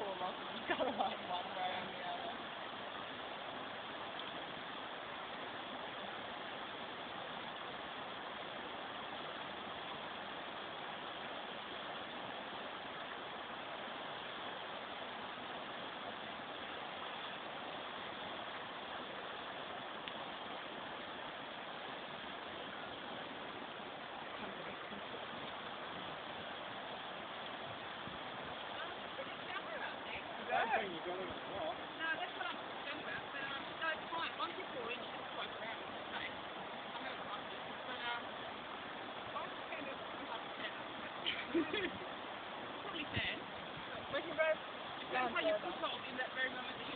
of us have just got to like one way or the other. I don't think you got it as well. No, that's what I'm concerned about. But no, it's fine. Once you fall in, you just float around. It's okay. I haven't liked it. But I was kind of up to 10. Probably fair. We can go Depends how you push off in that very moment that